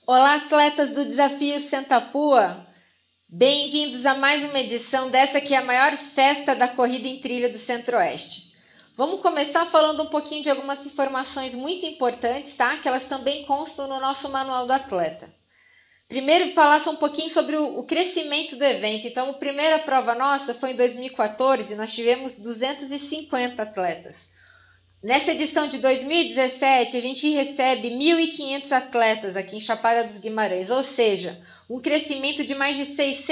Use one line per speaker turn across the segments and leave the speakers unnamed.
Olá, atletas do Desafio Sentapua! Bem-vindos a mais uma edição dessa que é a maior festa da corrida em trilha do Centro-Oeste. Vamos começar falando um pouquinho de algumas informações muito importantes, tá? Que elas também constam no nosso Manual do Atleta. Primeiro, falar só um pouquinho sobre o crescimento do evento. Então, a primeira prova nossa foi em 2014, nós tivemos 250 atletas. Nessa edição de 2017, a gente recebe 1.500 atletas aqui em Chapada dos Guimarães, ou seja, um crescimento de mais de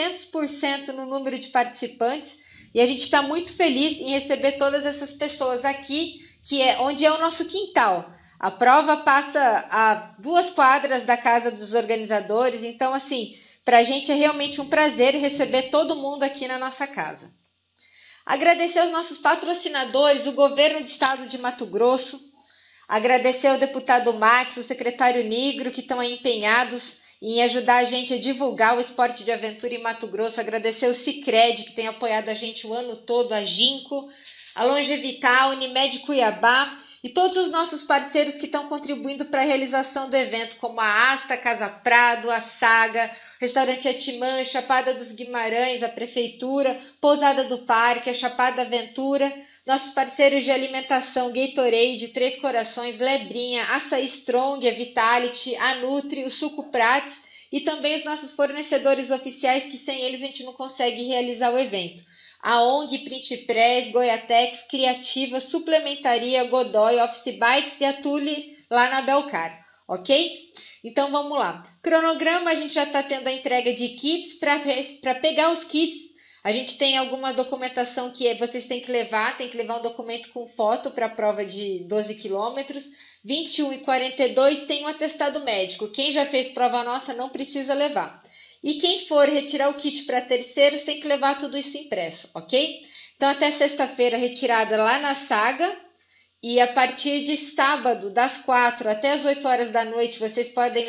600% no número de participantes, e a gente está muito feliz em receber todas essas pessoas aqui, que é onde é o nosso quintal. A prova passa a 2 quadras da casa dos organizadores, então assim, para a gente é realmente um prazer receber todo mundo aqui na nossa casa. Agradecer aos nossos patrocinadores, o Governo do Estado de Mato Grosso, agradecer ao deputado Max, o secretário Nigro, que estão aí empenhados em ajudar a gente a divulgar o esporte de aventura em Mato Grosso, agradecer o Sicredi, que tem apoiado a gente o ano todo, a Ginkgo, a Longevital, a Unimed Cuiabá e todos os nossos parceiros que estão contribuindo para a realização do evento, como a Asta, Casa Prado, a Saga, Restaurante Atimã, Chapada dos Guimarães, a Prefeitura, Pousada do Parque, a Chapada Aventura, nossos parceiros de alimentação, Gatorade, Três Corações, Lebrinha, Açaí Strong, a Vitality, a Nutri, o Suco Prats e também os nossos fornecedores oficiais, que sem eles a gente não consegue realizar o evento. A ONG, Print Press, Goiatex, Criativa, Suplementaria, Godoy, Office Bikes e a Tule lá na Belcar, ok? Então vamos lá. Cronograma, a gente já está tendo a entrega de kits. Para pegar os kits, a gente tem alguma documentação que vocês têm que levar um documento com foto para a prova de 12 quilômetros. 21 e 42 tem um atestado médico. Quem já fez prova nossa não precisa levar. E quem for retirar o kit para terceiros tem que levar tudo isso impresso, ok? Então até sexta-feira retirada lá na Saga. E a partir de sábado, das 4 até as 8 horas da noite, vocês podem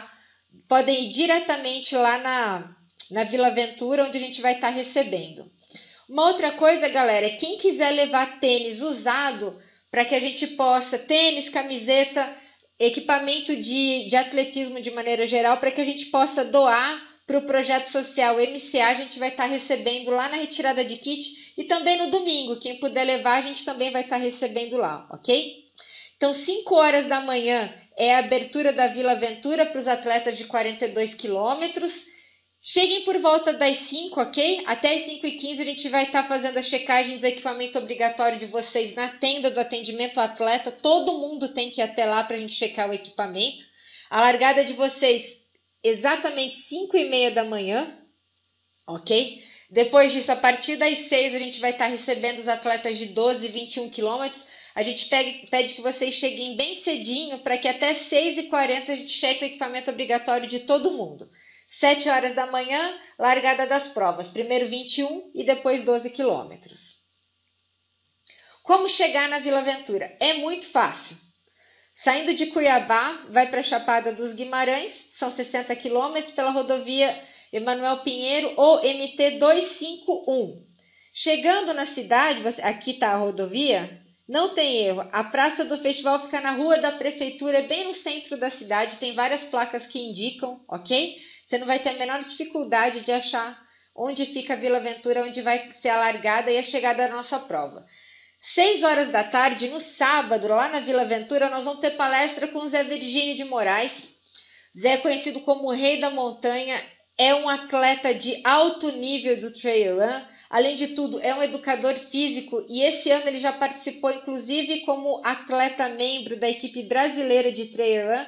ir diretamente lá na Vila Aventura, onde a gente vai estar recebendo. Uma outra coisa, galera, é quem quiser levar tênis usado, para que a gente possa, tênis, camiseta, equipamento de atletismo de maneira geral, para que a gente possa doar para o projeto social MCA, a gente vai estar recebendo lá na retirada de kit e também no domingo, quem puder levar, a gente também vai estar recebendo lá, ok? Então, 5 horas da manhã é a abertura da Vila Aventura para os atletas de 42 quilômetros. Cheguem por volta das 5, ok? Até as 5h15 a gente vai estar fazendo a checagem do equipamento obrigatório de vocês na tenda do atendimento ao atleta. Todo mundo tem que ir até lá para a gente checar o equipamento. A largada de vocês exatamente 5h30 da manhã, ok? Depois disso, a partir das 6 a gente vai estar recebendo os atletas de 12 e 21 quilômetros. A gente pede que vocês cheguem bem cedinho para que até 6h40 a gente cheque o equipamento obrigatório de todo mundo. 7 horas da manhã, largada das provas. Primeiro 21 e depois 12 quilômetros. Como chegar na Vila Aventura? É muito fácil. Saindo de Cuiabá, vai para a Chapada dos Guimarães, são 60 quilômetros pela rodovia Emanuel Pinheiro ou MT 251. Chegando na cidade, aqui está a rodovia, não tem erro. A praça do festival fica na rua da prefeitura, bem no centro da cidade, tem várias placas que indicam, ok? Você não vai ter a menor dificuldade de achar onde fica a Vila Aventura, onde vai ser a largada e a chegada da nossa prova. 6 horas da tarde, no sábado, lá na Vila Aventura, nós vamos ter palestra com o Zé Virgínio de Moraes. Zé é conhecido como o Rei da Montanha, é um atleta de alto nível do trail run. Além de tudo, é um educador físico e esse ano ele já participou, inclusive, como atleta membro da equipe brasileira de trail run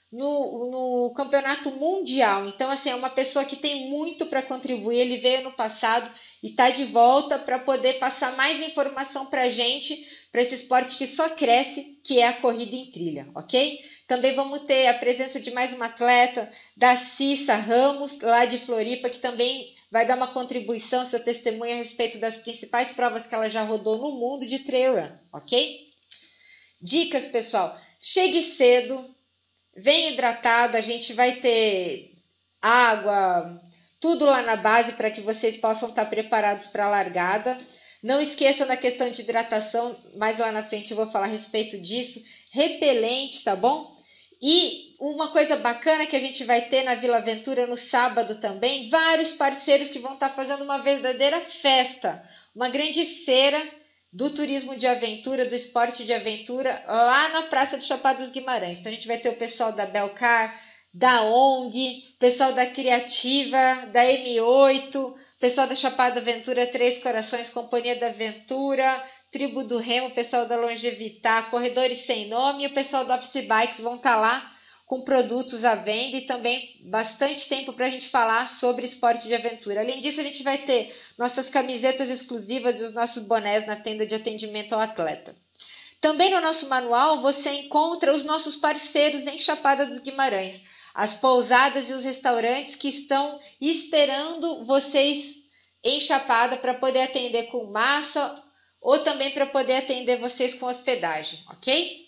no campeonato mundial. Então, assim, é uma pessoa que tem muito para contribuir. Ele veio no passado e está de volta para poder passar mais informação para a gente, para esse esporte que só cresce, que é a corrida em trilha, ok? Também vamos ter a presença de mais uma atleta, da Cissa Ramos, lá de Floripa, que também vai dar uma contribuição, seu testemunho a respeito das principais provas que ela já rodou no mundo de trail run, ok? Dicas, pessoal, chegue cedo, vem hidratado, a gente vai ter água, tudo lá na base para que vocês possam estar preparados para a largada. Não esqueçam da questão de hidratação, mais lá na frente eu vou falar a respeito disso. Repelente, tá bom? E uma coisa bacana que a gente vai ter na Vila Aventura no sábado também, vários parceiros que vão estar fazendo uma verdadeira festa, uma grande feira do turismo de aventura, do esporte de aventura, lá na Praça do Chapada dos Guimarães. Então a gente vai ter o pessoal da Belcar, da ONG, pessoal da Criativa, da M8, pessoal da Chapada Aventura, Três Corações, Companhia da Aventura, Tribo do Remo, pessoal da Longevitar, Corredores Sem Nome e o pessoal do Office Bikes vão estar lá com produtos à venda e também bastante tempo para a gente falar sobre esporte de aventura. Além disso, a gente vai ter nossas camisetas exclusivas e os nossos bonés na tenda de atendimento ao atleta. Também no nosso manual você encontra os nossos parceiros em Chapada dos Guimarães, as pousadas e os restaurantes que estão esperando vocês em Chapada para poder atender com massa ou também para poder atender vocês com hospedagem, ok?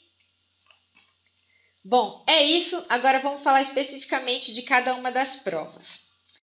Bom, é isso. Agora vamos falar especificamente de cada uma das provas.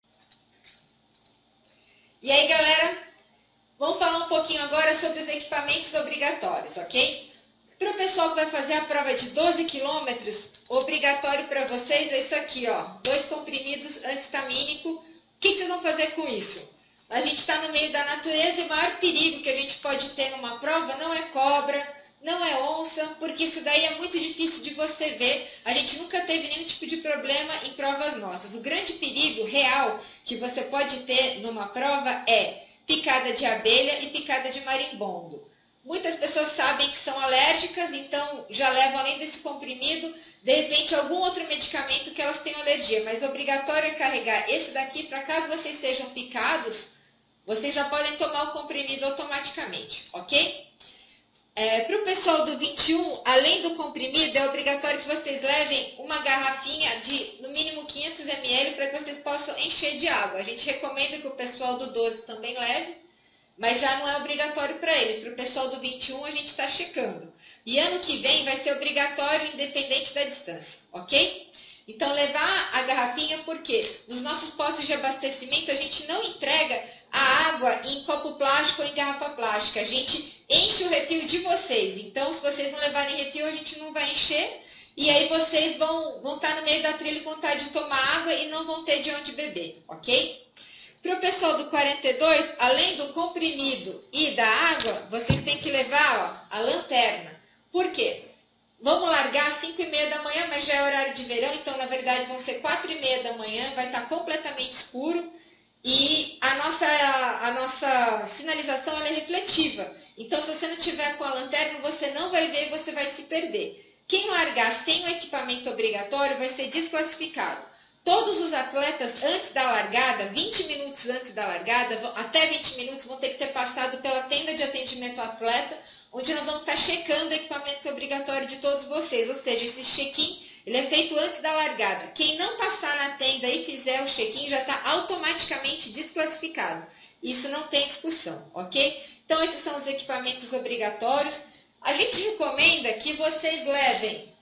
E aí, galera, vamos falar um pouquinho agora sobre os equipamentos obrigatórios, ok? Para o pessoal que vai fazer a prova de 12 quilômetros, obrigatório para vocês é isso aqui, ó, 2 comprimidos antihistamínico. O que vocês vão fazer com isso? A gente está no meio da natureza e o maior perigo que a gente pode ter numa prova não é cobra, não é onça, porque isso daí é muito difícil de você ver. A gente nunca teve nenhum tipo de problema em provas nossas. O grande perigo real que você pode ter numa prova é picada de abelha e picada de marimbondo. Muitas pessoas sabem que são alérgicas, então já levam, além desse comprimido, de repente algum outro medicamento que elas tenham alergia. Mas obrigatório é carregar esse daqui para caso vocês sejam picados, vocês já podem tomar o comprimido automaticamente, ok? Para o pessoal do 21, além do comprimido, é obrigatório que vocês levem uma garrafinha de no mínimo 500 ml para que vocês possam encher de água. A gente recomenda que o pessoal do 12 também leve, mas já não é obrigatório para eles. Para o pessoal do 21 a gente está checando. E ano que vem vai ser obrigatório independente da distância, ok? Então levar a garrafinha, porque nos nossos postos de abastecimento a gente não entrega a água em copo plástico ou em garrafa plástica. A gente enche o refil de vocês. Então, se vocês não levarem refil, a gente não vai encher. E aí vocês vão estar no meio da trilha com vontade de tomar água e não vão ter de onde beber, ok? Para o pessoal do 42, além do comprimido e da água, vocês têm que levar, ó, a lanterna. Por quê? Vamos largar às 5h30 da manhã, mas já é horário de verão, então na verdade vão ser 4h30 da manhã, vai estar completamente escuro. E a nossa sinalização ela é refletiva. Então, se você não tiver com a lanterna, você não vai ver e você vai se perder. Quem largar sem o equipamento obrigatório vai ser desclassificado. Todos os atletas, antes da largada, 20 minutos antes da largada, até 20 minutos, vão ter que ter passado pela tenda de atendimento ao atleta, onde nós vamos estar checando o equipamento obrigatório de todos vocês. Ou seja, esse check-in ele é feito antes da largada. Quem não passar na tenda e fizer o check-in já está automaticamente desclassificado. Isso não tem discussão, ok? Então, esses são os equipamentos obrigatórios. A gente recomenda que vocês levem,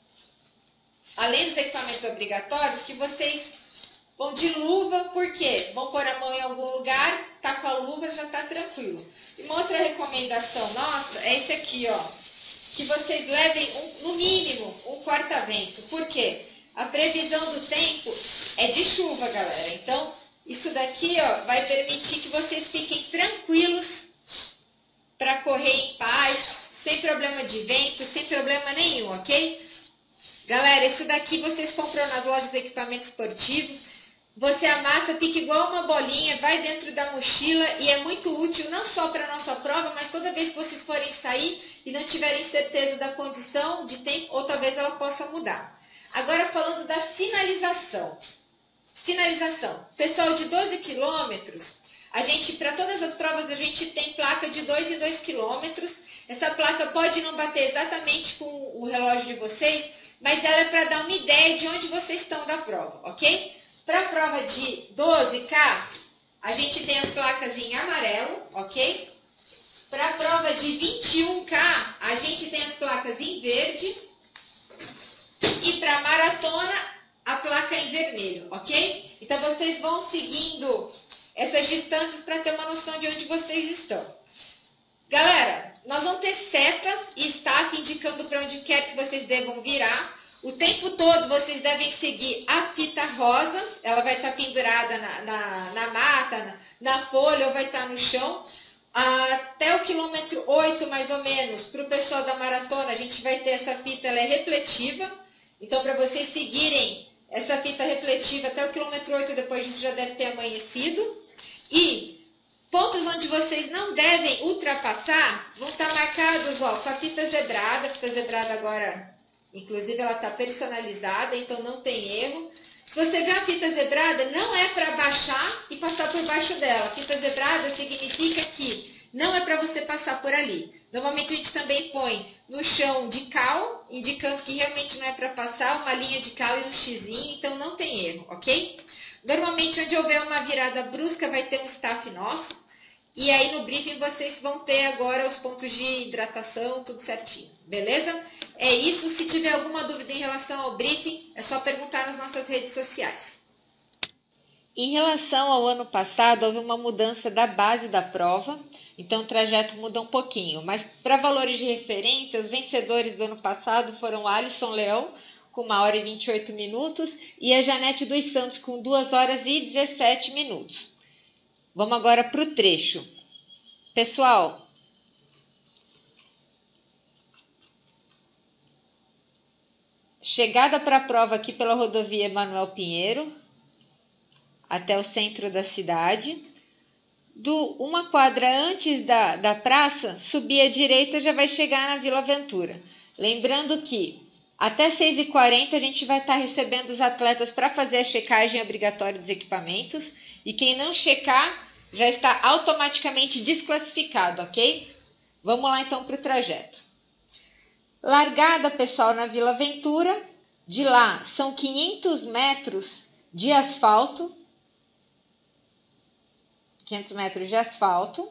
além dos equipamentos obrigatórios, que vocês vão de luva, porque vão pôr a mão em algum lugar, tá com a luva, já está tranquilo. E uma outra recomendação nossa é esse aqui, ó. Que vocês levem, no mínimo, um corta-vento. Por quê? A previsão do tempo é de chuva, galera. Então, isso daqui ó, vai permitir que vocês fiquem tranquilos para correr em paz, sem problema de vento, sem problema nenhum, ok? Galera, isso daqui vocês compram nas lojas de equipamento esportivo. Você amassa, fica igual uma bolinha, vai dentro da mochila e é muito útil não só para a nossa prova, mas toda vez que vocês forem sair e não tiverem certeza da condição de tempo, ou talvez ela possa mudar. Agora falando da sinalização. Sinalização. Pessoal, de 12 quilômetros, para todas as provas, a gente tem placa de 2 e 2 quilômetros. Essa placa pode não bater exatamente com o relógio de vocês, mas ela é para dar uma ideia de onde vocês estão da prova, ok? Para a prova de 12K, a gente tem as placas em amarelo, ok? Para a prova de 21K, a gente tem as placas em verde. E para a maratona, a placa em vermelho, ok? Então, vocês vão seguindo essas distâncias para ter uma noção de onde vocês estão. Galera, nós vamos ter seta e staff indicando para onde quer que vocês devam virar. O tempo todo vocês devem seguir a fita rosa, ela vai estar pendurada na mata, na folha, ou vai estar no chão. Até o quilômetro 8, mais ou menos, para o pessoal da maratona, a gente vai ter essa fita, ela é refletiva. Então, para vocês seguirem essa fita refletiva até o quilômetro 8, depois disso já deve ter amanhecido. E pontos onde vocês não devem ultrapassar vão estar marcados, ó, com a fita zebrada. A fita zebrada agora, inclusive, ela está personalizada, então não tem erro. Se você vê a fita zebrada, não é para baixar e passar por baixo dela. A fita zebrada significa que não é para você passar por ali. Normalmente a gente também põe no chão de cal, indicando que realmente não é para passar, uma linha de cal e um xizinho, então não tem erro, ok? Normalmente onde houver uma virada brusca vai ter um staff nosso. E aí no briefing vocês vão ter agora os pontos de hidratação, tudo certinho, beleza? É isso, se tiver alguma dúvida em relação ao briefing, é só perguntar nas nossas redes sociais. Em relação ao ano passado, houve uma mudança da base da prova, então o trajeto muda um pouquinho. Mas para valores de referência, os vencedores do ano passado foram o Alisson Leão, com 1 hora e 28 minutos, e a Janete dos Santos, com 2 horas e 17 minutos. Vamos agora para o trecho. Pessoal, chegada para a prova aqui pela rodovia Emanuel Pinheiro, até o centro da cidade. Uma quadra antes da praça, subir à direita já vai chegar na Vila Aventura. Lembrando que até 6h40 a gente vai estar recebendo os atletas para fazer a checagem obrigatória dos equipamentos. E quem não checar já está automaticamente desclassificado, ok? Vamos lá então para o trajeto. Largada, pessoal, na Vila Aventura. De lá são 500 metros de asfalto. 500 metros de asfalto.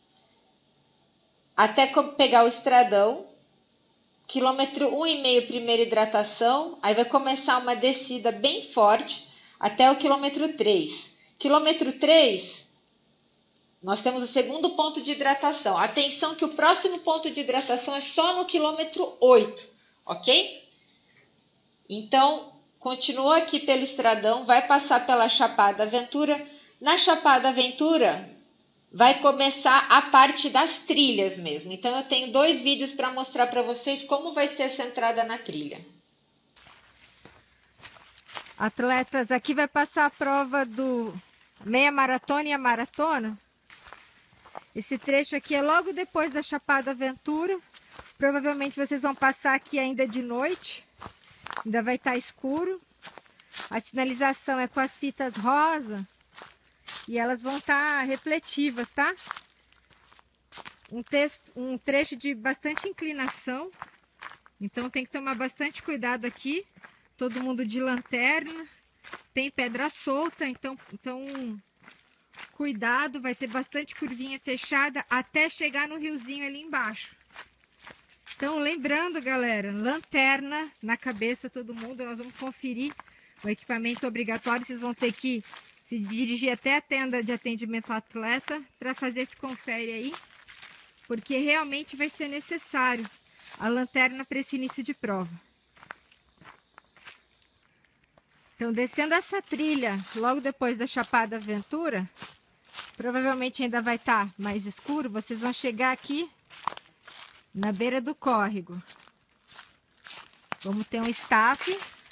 Até pegar o estradão. Quilômetro 1,5, primeira hidratação. Aí vai começar uma descida bem forte até o quilômetro 3. Quilômetro 3... nós temos o segundo ponto de hidratação. Atenção que o próximo ponto de hidratação é só no quilômetro 8, ok? Então, continua aqui pelo estradão, vai passar pela Chapada Aventura. Na Chapada Aventura, vai começar a parte das trilhas mesmo. Então, eu tenho 2 vídeos para mostrar para vocês como vai ser essa entrada na trilha.
Atletas, aqui vai passar a prova do meia maratona e a maratona. Esse trecho aqui é logo depois da Chapada Aventura. Provavelmente vocês vão passar aqui ainda de noite. Ainda vai estar escuro. A sinalização é com as fitas rosa. E elas vão estar refletivas, tá? Um trecho de bastante inclinação. Então tem que tomar bastante cuidado aqui. Todo mundo de lanterna. Tem pedra solta, então cuidado, vai ter bastante curvinha fechada até chegar no riozinho ali embaixo. Então, lembrando, galera, lanterna na cabeça, todo mundo. Nós vamos conferir o equipamento obrigatório. Vocês vão ter que se dirigir até a tenda de atendimento ao atleta para fazer esse confere aí, porque realmente vai ser necessário a lanterna para esse início de prova. Então, descendo essa trilha, logo depois da Chapada Aventura, provavelmente ainda vai estar mais escuro. Vocês vão chegar aqui na beira do córrego. Vamos ter um staff.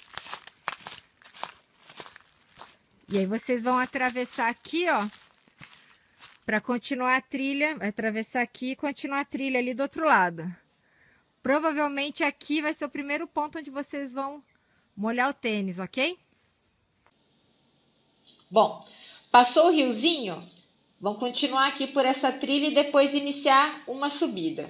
E aí vocês vão atravessar aqui, ó, para continuar a trilha. Vai atravessar aqui e continuar a trilha ali do outro lado. Provavelmente aqui vai ser o primeiro ponto onde vocês vão molhar o tênis, ok?
Bom, passou o riozinho, vão continuar aqui por essa trilha e depois iniciar uma subida.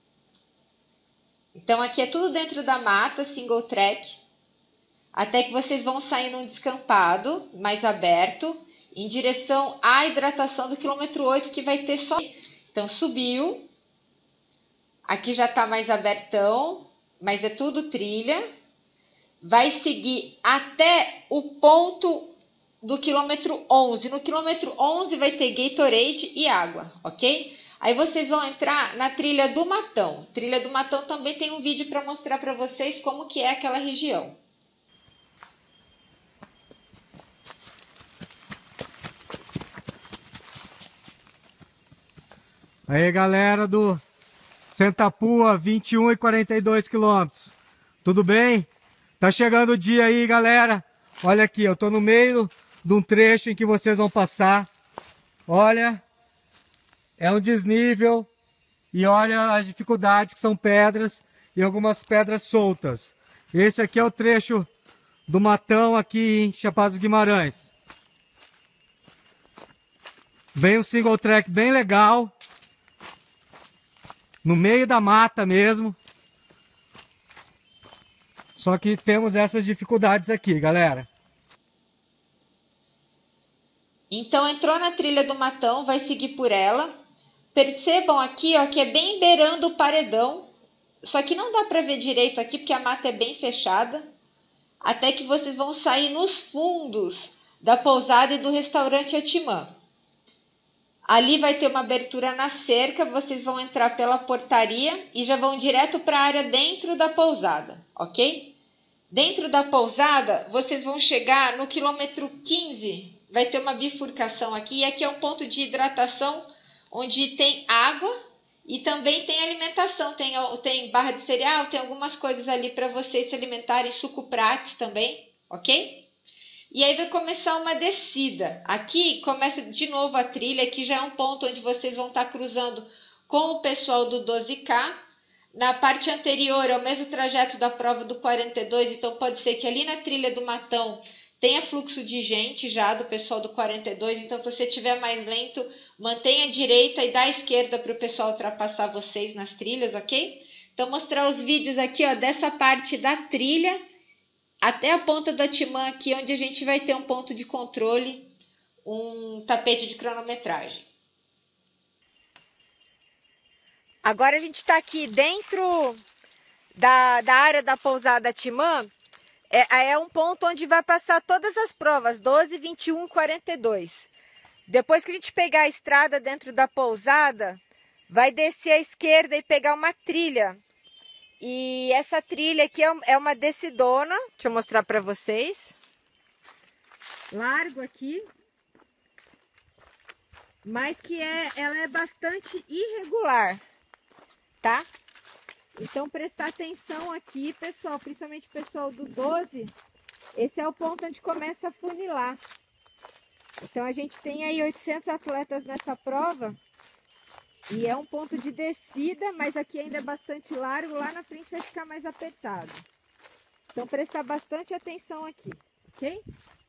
Então aqui é tudo dentro da mata, single track, até que vocês vão sair num descampado mais aberto, em direção à hidratação do quilômetro 8, que vai ter só... Então subiu, aqui já está mais abertão, mas é tudo trilha. Vai seguir até o ponto do quilômetro 11. No quilômetro 11 vai ter Gatorade e água, ok? Aí vocês vão entrar na Trilha do Matão. Trilha do Matão também tem um vídeo para mostrar para vocês como que é aquela região.
Aí galera do Sentapua, 21 e 42 quilômetros. Tudo bem? Tá chegando o dia aí, galera. Olha aqui, eu tô no meio de um trecho em que vocês vão passar. Olha, é um desnível e olha as dificuldades que são pedras e algumas pedras soltas. Esse aqui é o trecho do Matão aqui em Chapada dos Guimarães. Vem um single track bem legal, no meio da mata mesmo. Só que temos essas dificuldades aqui, galera.
Então entrou na Trilha do Matão, vai seguir por ela. Percebam aqui, ó, que é bem beirando o paredão. Só que não dá para ver direito aqui porque a mata é bem fechada. Até que vocês vão sair nos fundos da pousada e do restaurante Atimã. Ali vai ter uma abertura na cerca, vocês vão entrar pela portaria e já vão direto para a área dentro da pousada, ok? Dentro da pousada, vocês vão chegar no quilômetro 15, vai ter uma bifurcação aqui, e aqui é um ponto de hidratação onde tem água e também tem alimentação, tem barra de cereal, tem algumas coisas ali para vocês se alimentarem, suco prates também, ok? E aí vai começar uma descida. Aqui começa de novo a trilha, aqui já é um ponto onde vocês vão estar cruzando com o pessoal do 12K. Na parte anterior é o mesmo trajeto da prova do 42, então pode ser que ali na Trilha do Matão tenha fluxo de gente já do pessoal do 42, então se você estiver mais lento, mantenha a direita e dá a esquerda para o pessoal ultrapassar vocês nas trilhas, ok? Então mostrar os vídeos aqui, ó, dessa parte da trilha até a ponta do Atimã aqui, onde a gente vai ter um ponto de controle, um tapete de cronometragem.
Agora a gente está aqui dentro da área da pousada Atimã. É um ponto onde vai passar todas as provas, 12, 21 e 42. Depois que a gente pegar a estrada dentro da pousada, vai descer à esquerda e pegar uma trilha. E essa trilha aqui é uma descidona, deixa eu mostrar para vocês. Largo aqui, mas que ela é bastante irregular, tá? Então prestar atenção aqui, pessoal, principalmente o pessoal do 12, esse é o ponto onde começa a funilar. Então a gente tem aí 800 atletas nessa prova. E é um ponto de descida, mas aqui ainda é bastante largo, lá na frente vai ficar mais apertado. Então prestar bastante atenção aqui, ok?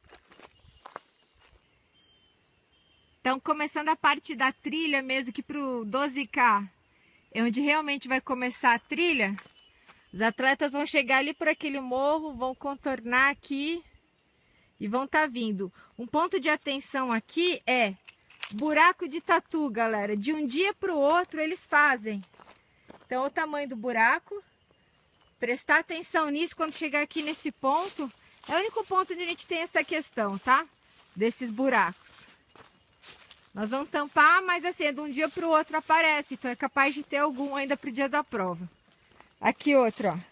Então começando a parte da trilha mesmo, que pro 12K é onde realmente vai começar a trilha. Os atletas vão chegar ali por aquele morro, vão contornar aqui e vão estar vindo. Um ponto de atenção aqui é buraco de tatu, galera. De um dia para o outro eles fazem. Então, o tamanho do buraco. Prestar atenção nisso quando chegar aqui nesse ponto. É o único ponto onde a gente tem essa questão, tá? Desses buracos. Nós vamos tampar, mas assim, de um dia para o outro aparece. Então, é capaz de ter algum ainda para o dia da prova. Aqui outro, ó.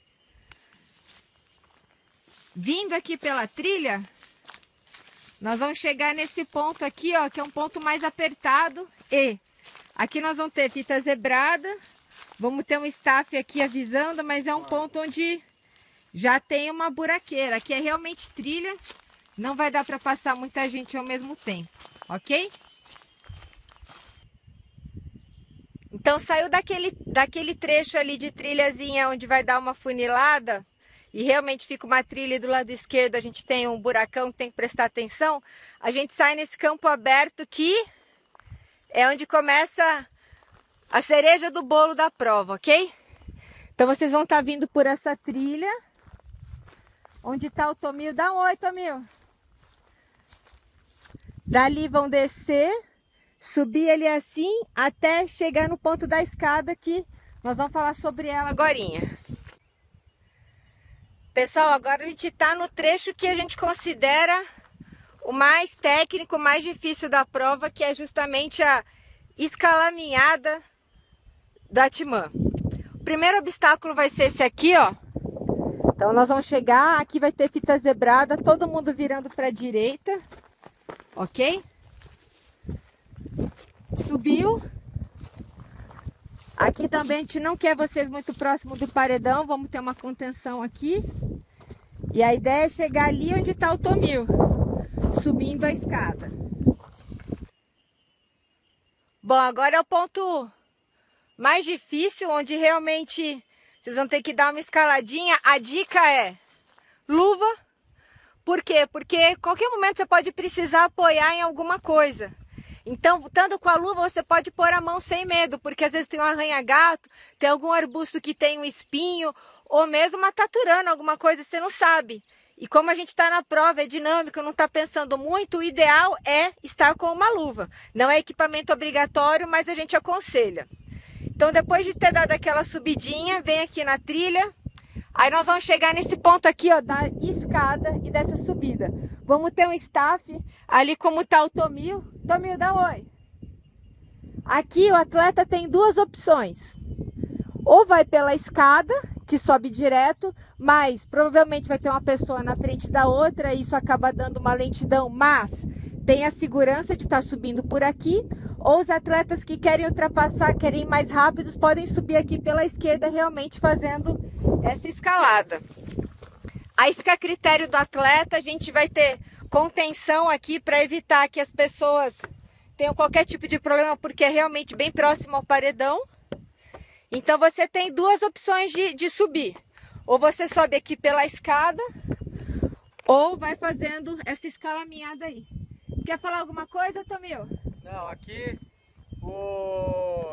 Vindo aqui pela trilha, nós vamos chegar nesse ponto aqui, ó, que é um ponto mais apertado. E aqui nós vamos ter fita zebrada, vamos ter um staff aqui avisando, mas é um ponto onde já tem uma buraqueira. Aqui é realmente trilha, não vai dar para passar muita gente ao mesmo tempo, ok? Então saiu daquele trecho ali de trilhazinha onde vai dar uma funilada, e realmente fica uma trilha, e do lado esquerdo a gente tem um buracão que tem que prestar atenção. A gente sai nesse campo aberto que é onde começa a cereja do bolo da prova, ok? Então vocês vão estar vindo por essa trilha, onde está o Tomil. Dá um oi, Tomil. Dali vão descer, subir ali assim, até chegar no ponto da escada, que nós vamos falar sobre ela agorinha. Pessoal, agora a gente está no trecho que a gente considera o mais técnico, o mais difícil da prova, que é justamente a escalaminhada da Timã. O primeiro obstáculo vai ser esse aqui, ó. Então nós vamos chegar, aqui vai ter fita zebrada, todo mundo virando para a direita, ok? Subiu. Aqui também a gente não quer vocês muito próximo do paredão, vamos ter uma contenção aqui. E a ideia é chegar ali onde está o Tomil, subindo a escada. Bom, agora é o ponto mais difícil, onde realmente vocês vão ter que dar uma escaladinha. A dica é luva. Por quê? Porque a qualquer momento você pode precisar apoiar em alguma coisa. Então, estando com a luva, você pode pôr a mão sem medo, porque às vezes tem um arranha-gato, tem algum arbusto que tem um espinho, ou mesmo uma taturana, alguma coisa, você não sabe. E como a gente está na prova, é dinâmico, não está pensando muito, o ideal é estar com uma luva. Não é equipamento obrigatório, mas a gente aconselha. Então, depois de ter dado aquela subidinha, vem aqui na trilha. Aí nós vamos chegar nesse ponto aqui, ó, da escada e dessa subida. Vamos ter um staff ali como tá o Tomil. Tomil, dá um oi. Aqui o atleta tem duas opções. Ou vai pela escada, que sobe direto, mas provavelmente vai ter uma pessoa na frente da outra e isso acaba dando uma lentidão, mas tem a segurança de estar subindo por aqui. Ou os atletas que querem ultrapassar, querem ir mais rápidos, podem subir aqui pela esquerda, realmente fazendo essa escalada. Aí fica a critério do atleta, a gente vai ter contenção aqui para evitar que as pessoas tenham qualquer tipo de problema, porque é realmente bem próximo ao paredão. Então você tem duas opções de subir. Ou você sobe aqui pela escada, ou vai fazendo essa escalaminhada aí. Quer falar alguma coisa, Tomil?
Não, aqui o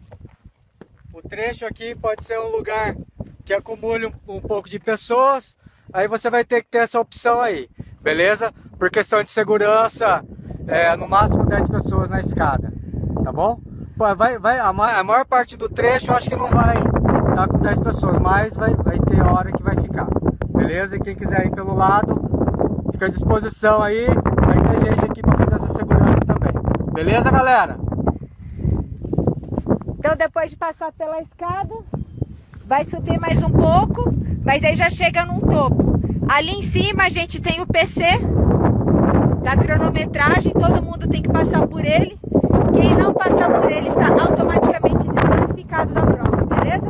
trecho aqui pode ser um lugar que acumule um pouco de pessoas, aí você vai ter que ter essa opção aí, beleza? Por questão de segurança, no máximo 10 pessoas na escada, tá bom? A maior parte do trecho eu acho que não vai estar com 10 pessoas, mas vai ter hora que vai ficar, beleza? E quem quiser ir pelo lado, fica à disposição aí, vai ter gente aqui para fazer essa segurança também. Beleza, galera?
Então, depois de passar pela escada, vai subir mais um pouco, mas aí já chega num topo. Ali em cima a gente tem o PC da cronometragem, todo mundo tem que passar por ele. Quem não passar por ele está automaticamente desclassificado da prova, beleza?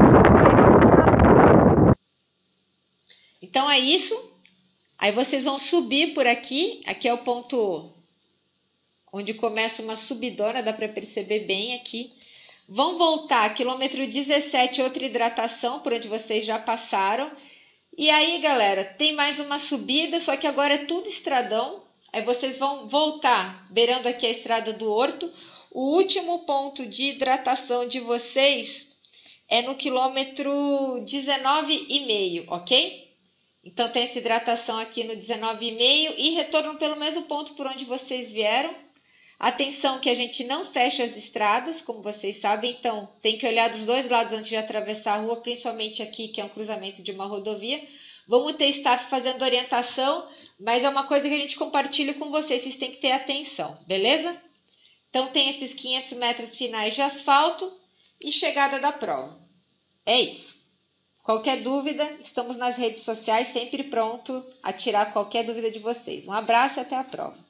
Então é isso. Aí vocês vão subir por aqui. Aqui é o ponto onde começa uma subidona, dá para perceber bem aqui. Vão voltar, quilômetro 17, outra hidratação, por onde vocês já passaram. E aí, galera, tem mais uma subida, só que agora é tudo estradão. Aí vocês vão voltar, beirando aqui a estrada do Horto. O último ponto de hidratação de vocês é no quilômetro 19,5, ok? Então tem essa hidratação aqui no 19,5 e retornam pelo mesmo ponto por onde vocês vieram. Atenção que a gente não fecha as estradas, como vocês sabem, então tem que olhar dos dois lados antes de atravessar a rua, principalmente aqui, que é um cruzamento de uma rodovia. Vamos ter staff fazendo orientação, mas é uma coisa que a gente compartilha com vocês têm que ter atenção, beleza? Então tem esses 500 metros finais de asfalto e chegada da prova. É isso. Qualquer dúvida, estamos nas redes sociais, sempre pronto a tirar qualquer dúvida de vocês. Um abraço e até a prova.